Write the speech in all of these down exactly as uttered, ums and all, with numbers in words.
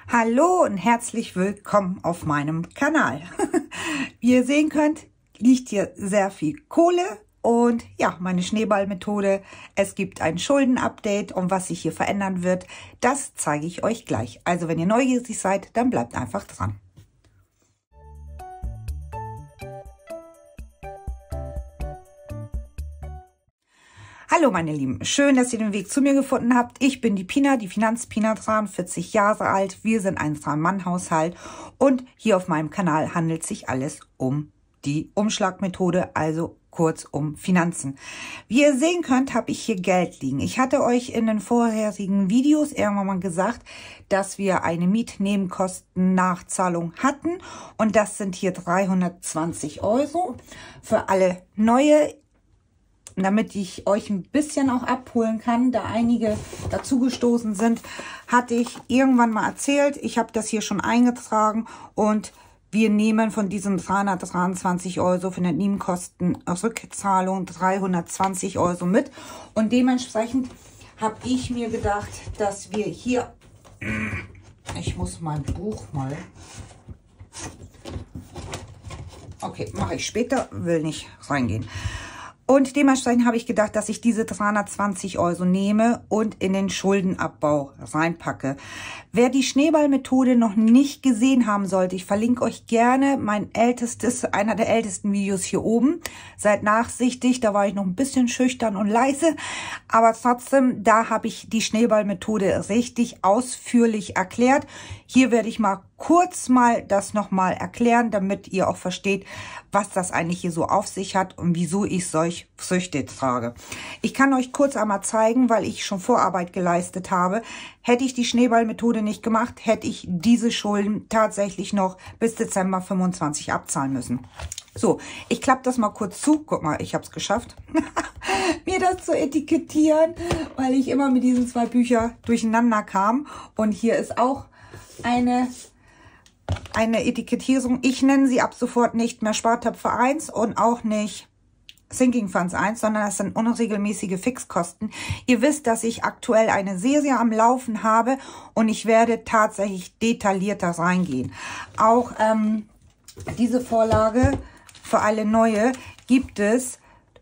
Hallo und herzlich willkommen auf meinem Kanal. Wie ihr sehen könnt, liegt hier sehr viel Kohle und ja, meine Schneeballmethode. Es gibt ein Schuldenupdate und was sich hier verändern wird, das zeige ich euch gleich. Also wenn ihr neugierig seid, dann bleibt einfach dran. Hallo meine Lieben, schön, dass ihr den Weg zu mir gefunden habt. Ich bin die Pina, die Finanzpina, dreiundvierzig Jahre alt. Wir sind ein Drei-Mann-Haushalt und hier auf meinem Kanal handelt sich alles um die Umschlagmethode, also kurz um Finanzen. Wie ihr sehen könnt, habe ich hier Geld liegen. Ich hatte euch in den vorherigen Videos irgendwann mal gesagt, dass wir eine Mietnebenkostennachzahlung hatten und das sind hier dreihundertzwanzig Euro für alle neue, damit ich euch ein bisschen auch abholen kann, da einige dazugestoßen sind, hatte ich irgendwann mal erzählt, ich habe das hier schon eingetragen und wir nehmen von diesen dreihundertdreiundzwanzig Euro für eine Nebenkostenrückzahlung dreihundertzwanzig Euro mit und dementsprechend habe ich mir gedacht, dass wir hier, ich muss mein Buch mal, okay, mache ich später, will nicht reingehen. Und dementsprechend habe ich gedacht, dass ich diese dreihundertzwanzig Euro nehme und in den Schuldenabbau reinpacke. Wer die Schneeballmethode noch nicht gesehen haben sollte, ich verlinke euch gerne mein ältestes, einer der ältesten Videos hier oben. Seid nachsichtig, da war ich noch ein bisschen schüchtern und leise, aber trotzdem, da habe ich die Schneeballmethode richtig ausführlich erklärt. Hier werde ich mal kurz mal das nochmal erklären, damit ihr auch versteht, was das eigentlich hier so auf sich hat und wieso ich solch Früchte trage. Ich kann euch kurz einmal zeigen, weil ich schon Vorarbeit geleistet habe. Hätte ich die Schneeballmethode nicht gemacht, hätte ich diese Schulden tatsächlich noch bis Dezember fünfundzwanzig abzahlen müssen. So, ich klappe das mal kurz zu. Guck mal, ich habe es geschafft, mir das zu etikettieren, weil ich immer mit diesen zwei Büchern durcheinander kam. Und hier ist auch eine, eine Etikettierung. Ich nenne sie ab sofort nicht mehr Spartöpfe eins und auch nicht Sinking Funds eins, sondern das sind unregelmäßige Fixkosten. Ihr wisst, dass ich aktuell eine Serie am Laufen habe und ich werde tatsächlich detaillierter reingehen. Auch ähm, diese Vorlage für alle neue gibt es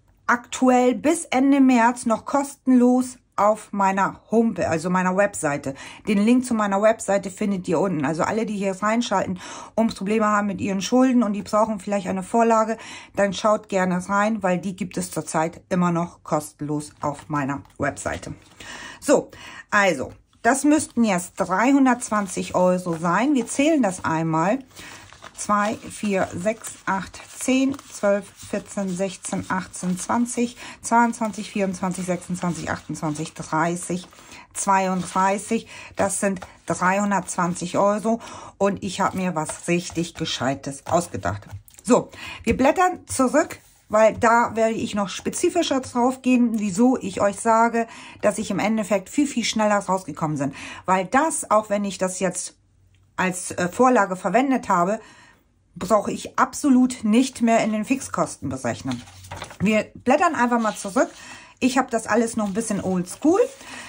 aktuell bis Ende März noch kostenlos auf meiner Homepage, also meiner Webseite. Den Link zu meiner Webseite findet ihr unten. Also alle, die hier reinschalten und Probleme haben mit ihren Schulden und die brauchen vielleicht eine Vorlage, dann schaut gerne rein, weil die gibt es zurzeit immer noch kostenlos auf meiner Webseite. So, also, das müssten jetzt dreihundertzwanzig Euro sein. Wir zählen das einmal. zwei, vier, sechs, acht, zehn, zwölf, vierzehn, sechzehn, achtzehn, zwanzig, zweiundzwanzig, vierundzwanzig, sechsundzwanzig, achtundzwanzig, dreißig, zweiunddreißig. Das sind dreihundertzwanzig Euro und ich habe mir was richtig Gescheites ausgedacht. So, wir blättern zurück, weil da werde ich noch spezifischer drauf gehen, wieso ich euch sage, dass ich im Endeffekt viel, viel schneller rausgekommen bin. Weil das, auch wenn ich das jetzt als äh, Vorlage verwendet habe, brauche ich absolut nicht mehr in den Fixkosten berechnen. Wir blättern einfach mal zurück. Ich habe das alles noch ein bisschen oldschool.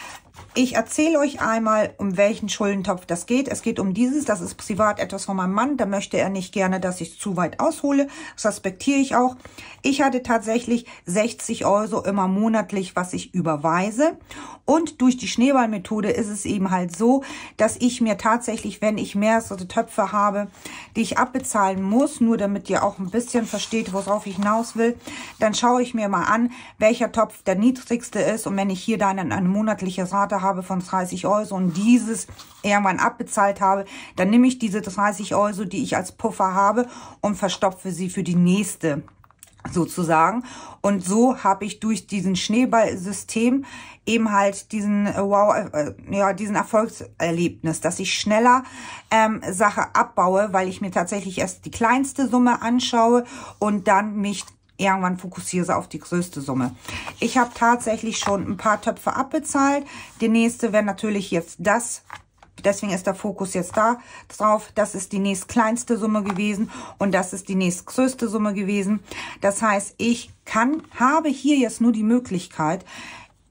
Ich erzähle euch einmal, um welchen Schuldentopf das geht. Es geht um dieses, das ist privat etwas von meinem Mann. Da möchte er nicht gerne, dass ich zu weit aushole. Das respektiere ich auch. Ich hatte tatsächlich sechzig Euro immer monatlich, was ich überweise. Und durch die Schneeballmethode ist es eben halt so, dass ich mir tatsächlich, wenn ich mehrere Töpfe habe, die ich abbezahlen muss, nur damit ihr auch ein bisschen versteht, worauf ich hinaus will, dann schaue ich mir mal an, welcher Topf der niedrigste ist. Und wenn ich hier dann eine monatliche Rate habe von dreißig Euro und dieses irgendwann abbezahlt habe, dann nehme ich diese dreißig Euro, die ich als Puffer habe und verstopfe sie für die nächste sozusagen. Und so habe ich durch diesen Schneeballsystem eben halt diesen äh, wow, äh, ja, diesen Erfolgserlebnis, dass ich schneller ähm, Sache abbaue, weil ich mir tatsächlich erst die kleinste Summe anschaue und dann mich irgendwann fokussiere auf die größte Summe. Ich habe tatsächlich schon ein paar Töpfe abbezahlt. Die nächste wäre natürlich jetzt das. Deswegen ist der Fokus jetzt da drauf. Das ist die nächstkleinste Summe gewesen und das ist die nächstgrößte Summe gewesen. Das heißt, ich kann, habe hier jetzt nur die Möglichkeit,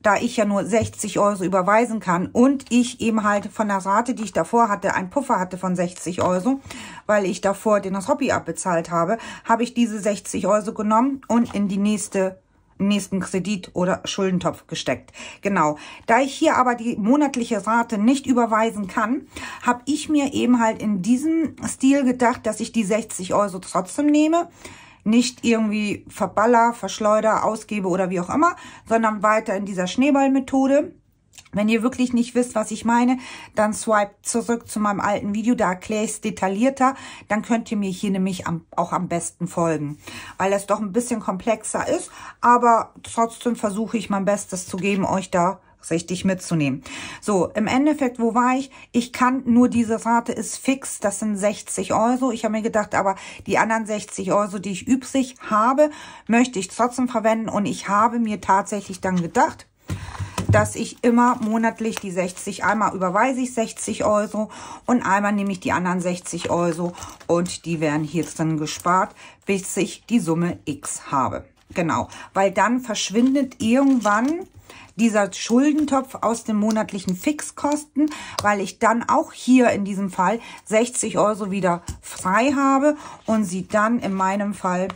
da ich ja nur sechzig Euro überweisen kann und ich eben halt von der Rate, die ich davor hatte, einen Puffer hatte von sechzig Euro, weil ich davor den das Hobby abbezahlt habe, habe ich diese sechzig Euro genommen und in die nächste nächsten Kredit oder Schuldentopf gesteckt. Genau. Da ich hier aber die monatliche Rate nicht überweisen kann, habe ich mir eben halt in diesem Stil gedacht, dass ich die sechzig Euro trotzdem nehme, nicht irgendwie verballer, verschleuder, ausgebe oder wie auch immer, sondern weiter in dieser Schneeballmethode. Wenn ihr wirklich nicht wisst, was ich meine, dann swipe zurück zu meinem alten Video, da erkläre ich es detaillierter. Dann könnt ihr mir hier nämlich am, auch am besten folgen, weil es doch ein bisschen komplexer ist, aber trotzdem versuche ich mein Bestes zu geben, euch da richtig mitzunehmen. So, im Endeffekt, wo war ich? Ich kann nur, diese Rate ist fix, das sind sechzig Euro. Ich habe mir gedacht, aber die anderen sechzig Euro, die ich übrig habe, möchte ich trotzdem verwenden und ich habe mir tatsächlich dann gedacht, dass ich immer monatlich die sechzig, einmal überweise ich sechzig Euro und einmal nehme ich die anderen sechzig Euro und die werden hier drin gespart, bis ich die Summe X habe. Genau, weil dann verschwindet irgendwann dieser Schuldentopf aus den monatlichen Fixkosten, weil ich dann auch hier in diesem Fall sechzig Euro wieder frei habe und sie dann in meinem Fall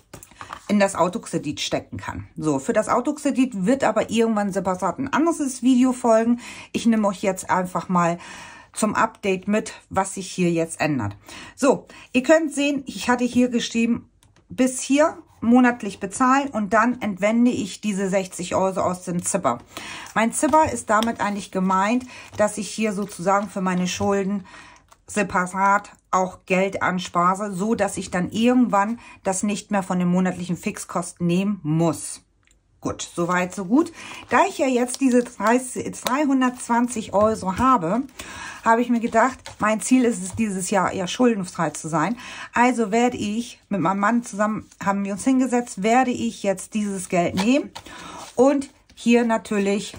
in das Autokredit stecken kann. So, für das Autokredit wird aber irgendwann separat ein anderes Video folgen. Ich nehme euch jetzt einfach mal zum Update mit, was sich hier jetzt ändert. So, ihr könnt sehen, ich hatte hier geschrieben, bis hier monatlich bezahlen und dann entwende ich diese sechzig Euro aus dem Zipper. Mein Zipper ist damit eigentlich gemeint, dass ich hier sozusagen für meine Schulden separat auch Geld anspare, so dass ich dann irgendwann das nicht mehr von den monatlichen Fixkosten nehmen muss. Gut, soweit, so gut. Da ich ja jetzt diese dreihundertzwanzig Euro habe, habe ich mir gedacht, mein Ziel ist es, dieses Jahr eher schuldenfrei zu sein. Also werde ich, mit meinem Mann zusammen, haben wir uns hingesetzt, werde ich jetzt dieses Geld nehmen und hier natürlich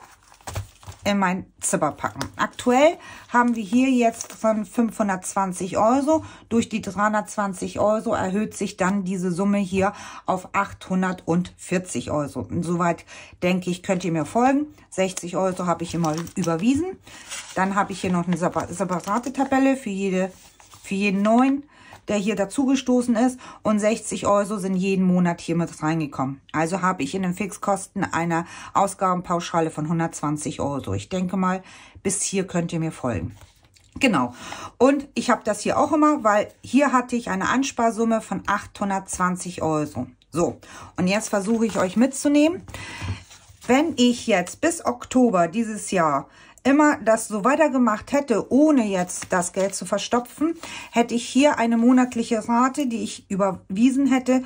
in mein Zipper packen. Aktuell haben wir hier jetzt von fünfhundertzwanzig Euro. Durch die dreihundertzwanzig Euro erhöht sich dann diese Summe hier auf achthundertvierzig Euro. Insoweit denke ich, könnt ihr mir folgen. sechzig Euro habe ich immer überwiesen. Dann habe ich hier noch eine separate Tabelle für, jede, für jeden neuen, der hier dazugestoßen ist, und sechzig Euro sind jeden Monat hier mit reingekommen. Also habe ich in den Fixkosten eine Ausgabenpauschale von hundertzwanzig Euro. Ich denke mal, bis hier könnt ihr mir folgen. Genau. Und ich habe das hier auch immer, weil hier hatte ich eine Ansparsumme von achthundertzwanzig Euro. So, und jetzt versuche ich euch mitzunehmen. Wenn ich jetzt bis Oktober dieses Jahr immer das so weitergemacht hätte, ohne jetzt das Geld zu verstopfen, hätte ich hier eine monatliche Rate, die ich überwiesen hätte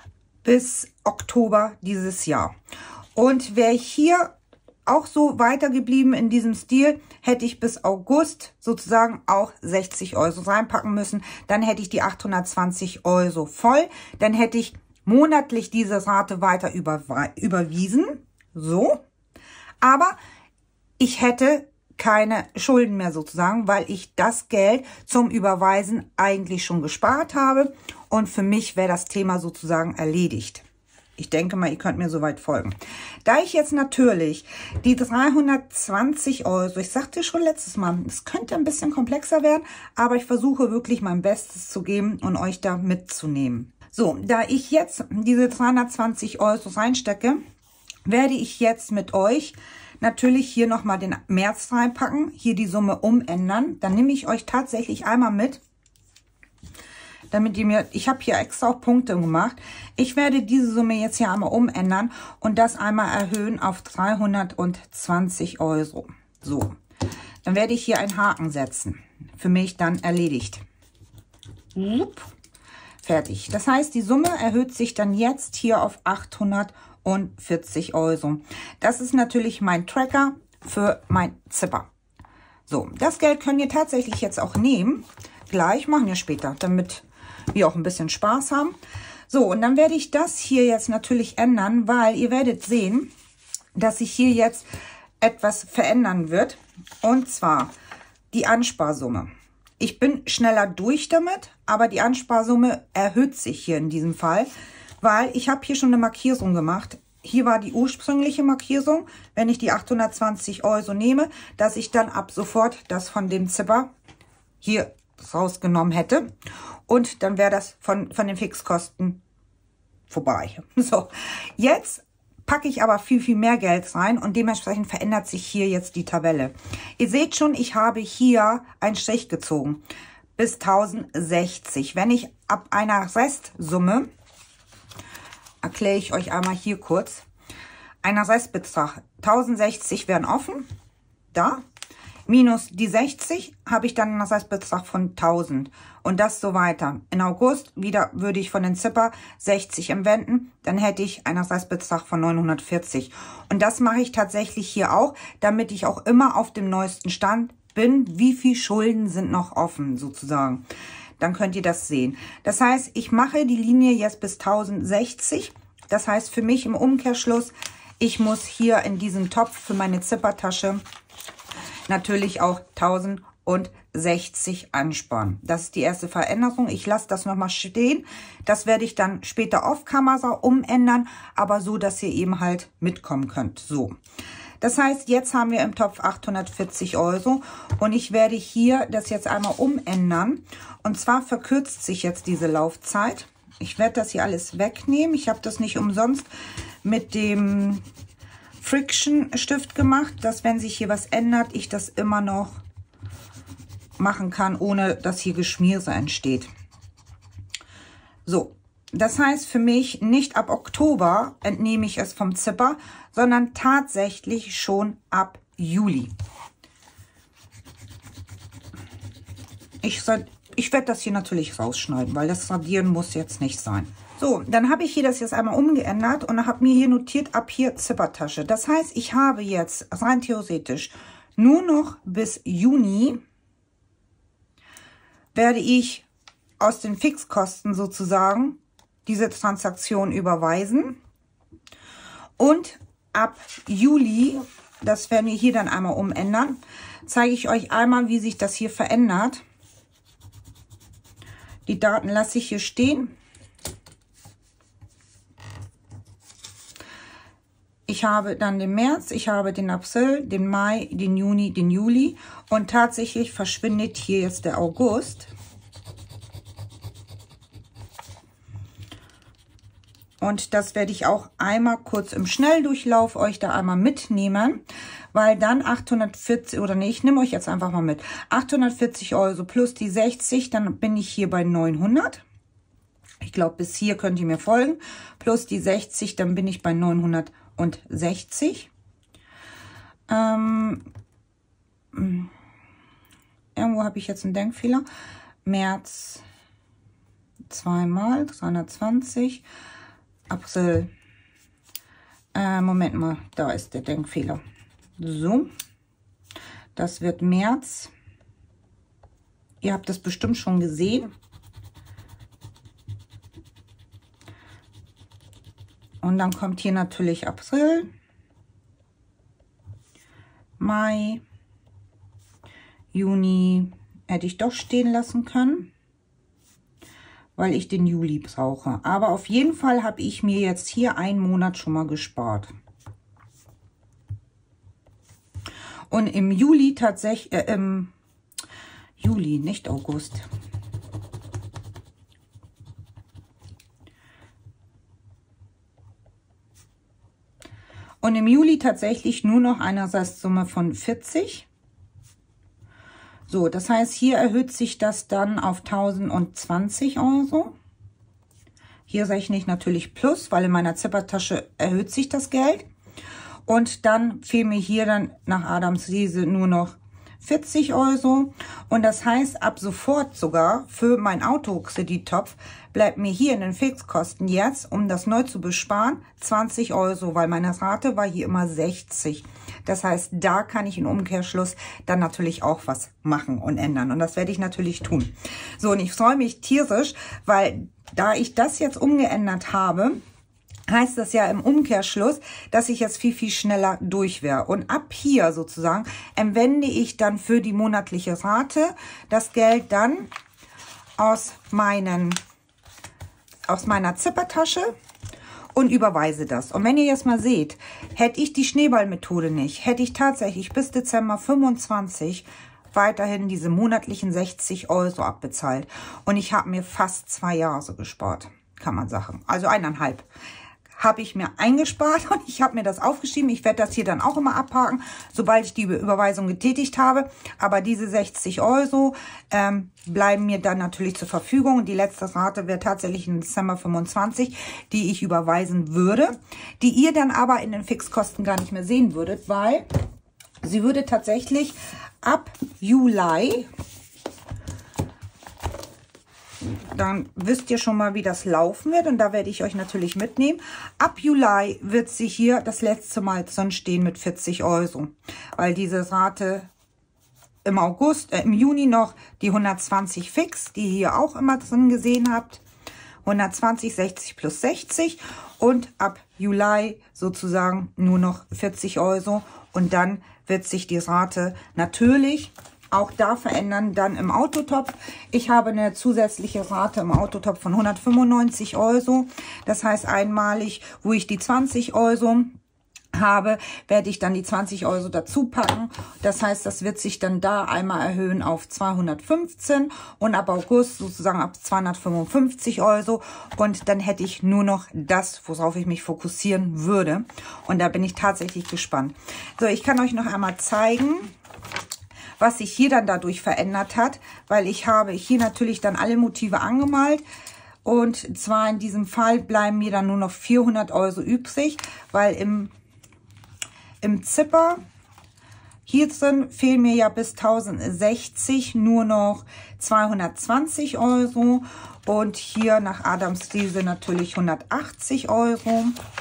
bis Oktober dieses Jahr. Und wäre ich hier auch so weitergeblieben in diesem Stil, hätte ich bis August sozusagen auch sechzig Euro reinpacken müssen. Dann hätte ich die achthundertzwanzig Euro voll. Dann hätte ich monatlich diese Rate weiter über, überwiesen. So. Aber ich hätte keine Schulden mehr sozusagen, weil ich das Geld zum Überweisen eigentlich schon gespart habe und für mich wäre das Thema sozusagen erledigt. Ich denke mal, ihr könnt mir soweit folgen. Da ich jetzt natürlich die dreihundertzwanzig Euro, ich sagte schon letztes Mal, es könnte ein bisschen komplexer werden, aber ich versuche wirklich mein Bestes zu geben und euch da mitzunehmen. So, da ich jetzt diese dreihundertzwanzig Euro reinstecke, werde ich jetzt mit euch natürlich hier nochmal den März reinpacken, hier die Summe umändern. Dann nehme ich euch tatsächlich einmal mit, damit ihr mir, ich habe hier extra auch Punkte gemacht. Ich werde diese Summe jetzt hier einmal umändern und das einmal erhöhen auf dreihundertzwanzig Euro. So, dann werde ich hier einen Haken setzen. Für mich dann erledigt. Fertig. Das heißt, die Summe erhöht sich dann jetzt hier auf achthundertvierzig Euro. Das ist natürlich mein Tracker für mein Zipper. So, das Geld könnt ihr tatsächlich jetzt auch nehmen. Gleich, machen wir später, damit wir auch ein bisschen Spaß haben. So, und dann werde ich das hier jetzt natürlich ändern, weil ihr werdet sehen, dass sich hier jetzt etwas verändern wird. Und zwar die Ansparsumme. Ich bin schneller durch damit, aber die Ansparsumme erhöht sich hier in diesem Fall, weil ich habe hier schon eine Markierung gemacht. hier war die ursprüngliche Markierung, wenn ich die achthundertzwanzig Euro nehme, dass ich dann ab sofort das von dem Zipper hier rausgenommen hätte. Und dann wäre das von, von den Fixkosten vorbei. So, jetzt packe ich aber viel, viel mehr Geld rein und dementsprechend verändert sich hier jetzt die Tabelle. Ihr seht schon, ich habe hier einen Strich gezogen bis tausendsechzig. Wenn ich ab einer Restsumme, erkläre ich euch einmal hier kurz, einer Restbetrag, tausendsechzig werden offen, da, minus die sechzig habe ich dann einen Restbetrag von tausend und das so weiter. In August wieder würde ich von den Zipper sechzig entwenden, dann hätte ich einen Restbetrag von neunhundertvierzig. Und das mache ich tatsächlich hier auch, damit ich auch immer auf dem neuesten Stand bin, wie viel Schulden sind noch offen sozusagen. Dann könnt ihr das sehen. Das heißt, ich mache die Linie jetzt bis tausendsechzig. Das heißt für mich im Umkehrschluss, ich muss hier in diesem Topf für meine Zippertasche natürlich auch tausendsechzig ansparen. Das ist die erste Veränderung. Ich lasse das nochmal stehen. Das werde ich dann später auf Kamera umändern, aber so, dass ihr eben halt mitkommen könnt. So. Das heißt, jetzt haben wir im Topf achthundertvierzig Euro und ich werde hier das jetzt einmal umändern. Und zwar verkürzt sich jetzt diese Laufzeit. Ich werde das hier alles wegnehmen. Ich habe das nicht umsonst mit dem Friction Stift gemacht, dass wenn sich hier was ändert, ich das immer noch machen kann, ohne dass hier Geschmiere entsteht. So, das heißt für mich, nicht ab Oktober entnehme ich es vom Zipper, sondern tatsächlich schon ab Juli. Ich, ich werde das hier natürlich rausschneiden, weil das Radieren muss jetzt nicht sein. So, dann habe ich hier das jetzt einmal umgeändert und habe mir hier notiert, ab hier Zippertasche. Das heißt, ich habe jetzt rein theoretisch nur noch bis Juni werde ich aus den Fixkosten sozusagen diese Transaktion überweisen. Und ab Juli, das werden wir hier dann einmal umändern, zeige ich euch einmal, wie sich das hier verändert. Die Daten lasse ich hier stehen. Ich habe dann den März, ich habe den April, den Mai, den Juni, den Juli und tatsächlich verschwindet hier jetzt der August. Und das werde ich auch einmal kurz im Schnelldurchlauf euch da einmal mitnehmen, weil dann achthundertvierzig, oder nee, ich nehme euch jetzt einfach mal mit, achthundertvierzig Euro plus die sechzig, dann bin ich hier bei neunhundert. Ich glaube, bis hier könnt ihr mir folgen. Plus die sechzig, dann bin ich bei neunhundertsechzig. Ähm, irgendwo habe ich jetzt einen Denkfehler. März zweimal, dreihundertzwanzig. April, äh, Moment mal, da ist der Denkfehler. So, das wird März. Ihr habt das bestimmt schon gesehen. Und dann kommt hier natürlich April, Mai, Juni, hätte ich doch stehen lassen können, weil ich den Juli brauche. Aber auf jeden Fall habe ich mir jetzt hier einen Monat schon mal gespart. Und im Juli tatsächlich, äh, im Juli, nicht August. Und im Juli tatsächlich nur noch eine Restsumme von vierzig. So, das heißt, hier erhöht sich das dann auf tausendzwanzig Euro. Hier rechne ich natürlich plus, weil in meiner Zippertasche erhöht sich das Geld. Und dann fehlen mir hier dann nach Adams Riese nur noch vierzig Euro. Und das heißt, ab sofort sogar für meinen Autokredittopf bleibt mir hier in den Fixkosten jetzt, um das neu zu besparen, zwanzig Euro, weil meine Rate war hier immer sechzig. Das heißt, da kann ich im Umkehrschluss dann natürlich auch was machen und ändern. Und das werde ich natürlich tun. So, und ich freue mich tierisch, weil da ich das jetzt umgeändert habe, heißt das ja im Umkehrschluss, dass ich jetzt viel, viel schneller durch wäre. Und ab hier sozusagen entwende ich dann für die monatliche Rate das Geld dann aus meinen, aus meiner Zippertasche. und überweise das. Und wenn ihr jetzt mal seht, hätte ich die Schneeballmethode nicht, hätte ich tatsächlich bis Dezember fünfundzwanzig weiterhin diese monatlichen sechzig Euro abbezahlt. Und ich habe mir fast zwei Jahre so gespart, kann man sagen. Also eineinhalb habe ich mir eingespart und ich habe mir das aufgeschrieben. Ich werde das hier dann auch immer abhaken, sobald ich die Überweisung getätigt habe. Aber diese sechzig Euro ähm, bleiben mir dann natürlich zur Verfügung. Und die letzte Rate wäre tatsächlich im Dezember fünfundzwanzig, die ich überweisen würde, die ihr dann aber in den Fixkosten gar nicht mehr sehen würdet, weil sie würde tatsächlich ab Juli, dann wisst ihr schon mal, wie das laufen wird. Und da werde ich euch natürlich mitnehmen. Ab Juli wird sie hier das letzte Mal drin stehen mit vierzig Euro. Weil diese Rate im August, äh, im Juni noch die hundertzwanzig fix, die ihr hier auch immer drin gesehen habt. hundertzwanzig, sechzig plus sechzig. Und ab Juli sozusagen nur noch vierzig Euro. Und dann wird sich die Rate natürlich auch da verändern, dann im Autotopf. Ich habe eine zusätzliche Rate im Autotopf von hundertfünfundneunzig Euro. Das heißt einmalig, wo ich die zwanzig Euro habe, werde ich dann die zwanzig Euro dazu packen. Das heißt, das wird sich dann da einmal erhöhen auf zweihundertfünfzehn und ab August sozusagen ab zweihundertfünfundfünfzig Euro. Und dann hätte ich nur noch das, worauf ich mich fokussieren würde. Und da bin ich tatsächlich gespannt. So, ich kann euch noch einmal zeigen, was sich hier dann dadurch verändert hat, weil ich habe hier natürlich dann alle Motive angemalt. Und zwar in diesem Fall bleiben mir dann nur noch vierhundert Euro übrig, weil im Im Zipper hier drin fehlen mir ja bis tausendsechzig nur noch zweihundertzwanzig Euro und hier nach Adams Riese natürlich hundertachtzig Euro,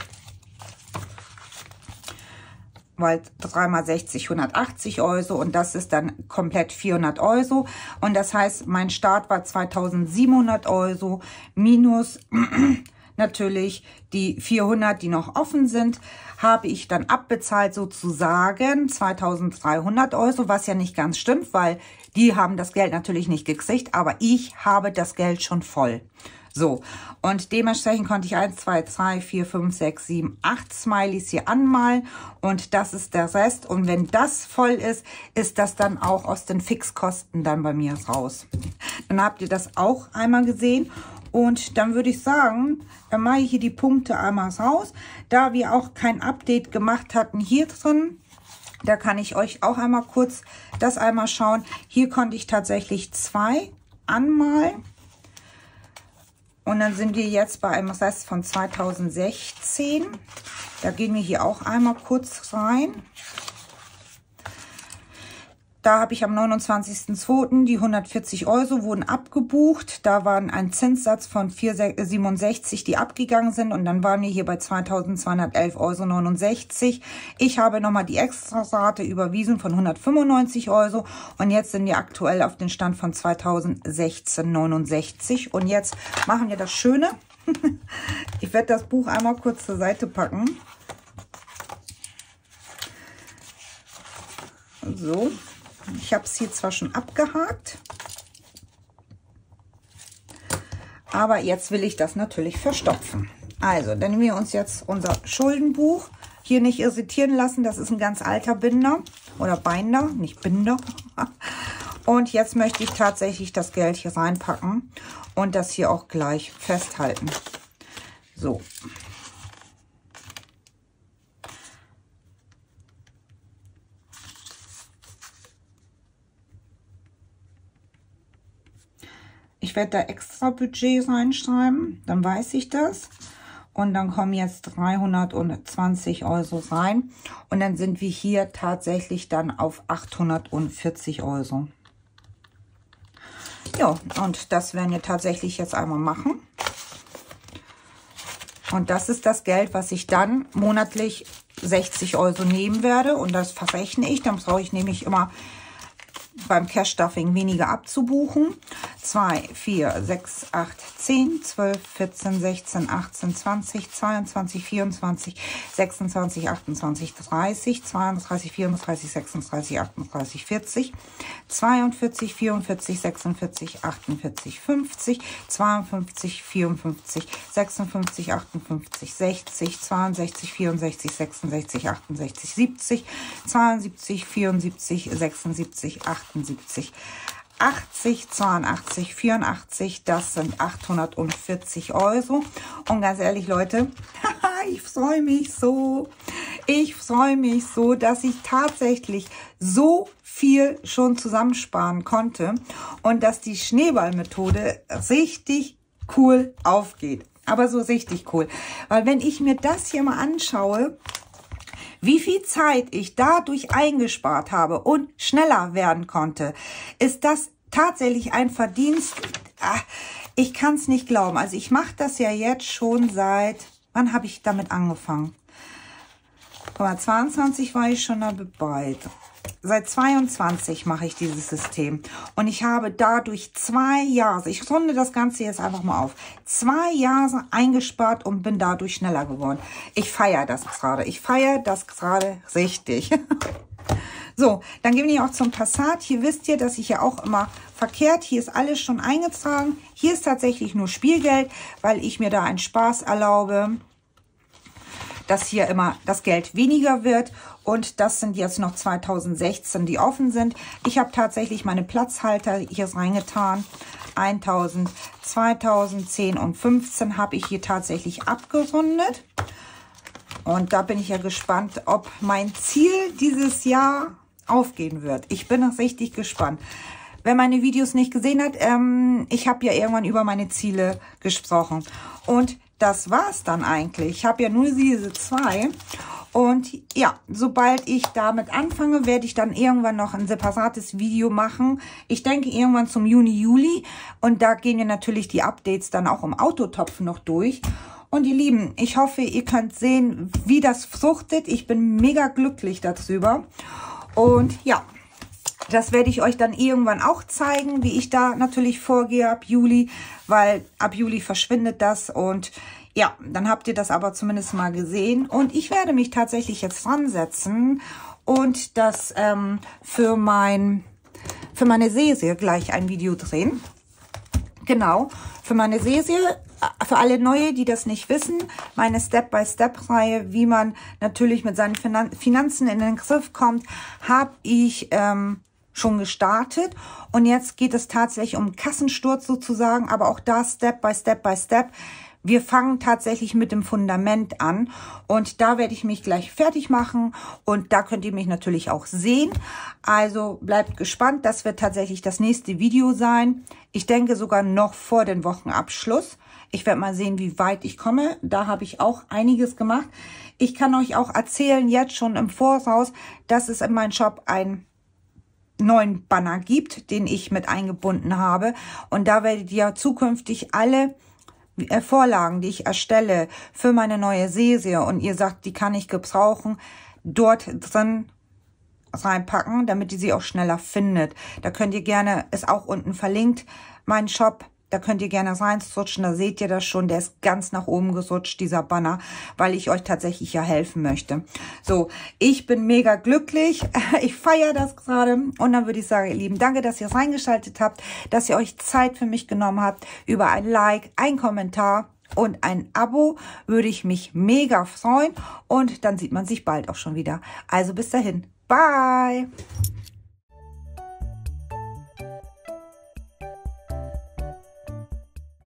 weil drei mal sechzig, hundertachtzig Euro und das ist dann komplett vierhundert Euro und das heißt, mein Start war zweitausendsiebenhundert Euro minus natürlich die vierhundert, die noch offen sind, habe ich dann abbezahlt sozusagen zweitausenddreihundert Euro, was ja nicht ganz stimmt, weil die haben das Geld natürlich nicht gekriegt, aber ich habe das Geld schon voll. So, und dementsprechend konnte ich eins, zwei, drei, vier, fünf, sechs, sieben, acht Smileys hier anmalen und das ist der Rest. Und wenn das voll ist, ist das dann auch aus den Fixkosten dann bei mir raus. Dann habt ihr das auch einmal gesehen. Und dann würde ich sagen, dann mache ich hier die Punkte einmal raus. Da wir auch kein Update gemacht hatten hier drin, da kann ich euch auch einmal kurz das einmal schauen. Hier konnte ich tatsächlich zwei anmalen. Und dann sind wir jetzt bei einem Rest von zweitausendsechzehn. Da gehen wir hier auch einmal kurz rein. Da habe ich am neunundzwanzigsten zweiten die hundertvierzig Euro wurden abgebucht. Da waren ein Zinssatz von vier Komma siebenundsechzig, die abgegangen sind. Und dann waren wir hier bei zweitausendzweihundertelf Euro neunundsechzig. Ich habe nochmal die Extrarate überwiesen von hundertfünfundneunzig Euro. Und jetzt sind wir aktuell auf den Stand von zweitausendsechzehn neunundsechzig. Und jetzt machen wir das Schöne. Ich werde das Buch einmal kurz zur Seite packen. So. Ich habe es hier zwar schon abgehakt, aber jetzt will ich das natürlich verstopfen. Also, dann nehmen wir uns jetzt unser Schuldenbuch. Hier nicht irritieren lassen, das ist ein ganz alter Binder oder Binder, nicht Binder. Und jetzt möchte ich tatsächlich das Geld hier reinpacken und das hier auch gleich festhalten. So. Ich werde da extra Budget reinschreiben, dann weiß ich das. Und dann kommen jetzt dreihundertzwanzig Euro rein. Und dann sind wir hier tatsächlich dann auf achthundertvierzig Euro. Ja, und das werden wir tatsächlich jetzt einmal machen. Und das ist das Geld, was ich dann monatlich sechzig Euro nehmen werde. Und das verrechne ich. Dann brauche ich nämlich immer beim Cash Stuffing weniger abzubuchen. zwei, vier, sechs, acht, zehn, zwölf, vierzehn, sechzehn, achtzehn, zwanzig, zweiundzwanzig, vierundzwanzig, sechsundzwanzig, achtundzwanzig, dreißig, zweiunddreißig, vierunddreißig, sechsunddreißig, achtunddreißig, vierzig, zweiundvierzig, vierundvierzig, sechsundvierzig, achtundvierzig, fünfzig, zweiundfünfzig, vierundfünfzig, sechsundfünfzig, achtundfünfzig, sechzig, zweiundsechzig, vierundsechzig, sechsundsechzig, achtundsechzig, siebzig, zweiundsiebzig, vierundsiebzig, sechsundsiebzig, achtundsiebzig, achtzig, zweiundachtzig, vierundachtzig, das sind achthundertvierzig Euro. Und ganz ehrlich, Leute, ich freue mich so, ich freue mich so, dass ich tatsächlich so viel schon zusammensparen konnte und dass die Schneeballmethode richtig cool aufgeht. Aber so richtig cool, weil wenn ich mir das hier mal anschaue, wie viel Zeit ich dadurch eingespart habe und schneller werden konnte, ist das tatsächlich ein Verdienst. Ach, ich kann es nicht glauben. Also ich mache das ja jetzt schon seit, wann habe ich damit angefangen? Guck mal, zweiundzwanzig war ich schon dabei. Seit zweiundzwanzig mache ich dieses System und ich habe dadurch zwei Jahre, ich runde das Ganze jetzt einfach mal auf, zwei Jahre eingespart und bin dadurch schneller geworden. Ich feiere das gerade, ich feiere das gerade richtig. So, dann gehen wir auch zum Passat. Hier wisst ihr, dass ich ja auch immer verkehrt, hier ist alles schon eingetragen. Hier ist tatsächlich nur Spielgeld, weil ich mir da einen Spaß erlaube, dass hier immer das Geld weniger wird. Und das sind jetzt noch zweitausendsechzehn, die offen sind. Ich habe tatsächlich meine Platzhalter hier reingetan. eintausend, zweitausendzehn und fünfzehn habe ich hier tatsächlich abgerundet. Und da bin ich ja gespannt, ob mein Ziel dieses Jahr aufgehen wird. Ich bin noch richtig gespannt. Wer meine Videos nicht gesehen hat, ähm, ich habe ja irgendwann über meine Ziele gesprochen. Und das war's dann eigentlich. Ich habe ja nur diese zwei. Und ja, sobald ich damit anfange, werde ich dann irgendwann noch ein separates Video machen. Ich denke irgendwann zum Juni, Juli. Und da gehen wir natürlich die Updates dann auch im Autotopf noch durch. Und ihr Lieben, ich hoffe, ihr könnt sehen, wie das fruchtet. Ich bin mega glücklich darüber. Und ja, das werde ich euch dann irgendwann auch zeigen, wie ich da natürlich vorgehe ab Juli, weil ab Juli verschwindet das und ja, dann habt ihr das aber zumindest mal gesehen. Und ich werde mich tatsächlich jetzt ransetzen und das ähm, für, mein, für meine Serie gleich ein Video drehen. Genau, für meine Serie, für alle Neue, die das nicht wissen, meine Step-by-Step-Reihe, wie man natürlich mit seinen Finan Finanzen in den Griff kommt, habe ich ähm, schon gestartet. Und jetzt geht es tatsächlich um Kassensturz sozusagen, aber auch da Step-by-Step-by-Step. Wir fangen tatsächlich mit dem Fundament an und da werde ich mich gleich fertig machen und da könnt ihr mich natürlich auch sehen. Also bleibt gespannt, das wird tatsächlich das nächste Video sein. Ich denke sogar noch vor dem Wochenabschluss. Ich werde mal sehen, wie weit ich komme. Da habe ich auch einiges gemacht. Ich kann euch auch erzählen, jetzt schon im Voraus, dass es in meinem Shop einen neuen Banner gibt, den ich mit eingebunden habe. Und da werdet ihr zukünftig alle Vorlagen, die ich erstelle für meine neue Serie und ihr sagt, die kann ich gebrauchen, dort drin reinpacken, damit ihr sie auch schneller findet. Da könnt ihr gerne, ist auch unten verlinkt, mein Shop, da könnt ihr gerne reinrutschen, da seht ihr das schon, der ist ganz nach oben gerutscht, dieser Banner, weil ich euch tatsächlich ja helfen möchte. So, ich bin mega glücklich, ich feiere das gerade und dann würde ich sagen, ihr Lieben, danke, dass ihr reingeschaltet habt, dass ihr euch Zeit für mich genommen habt, über ein Like, ein Kommentar und ein Abo würde ich mich mega freuen und dann sieht man sich bald auch schon wieder. Also bis dahin, bye!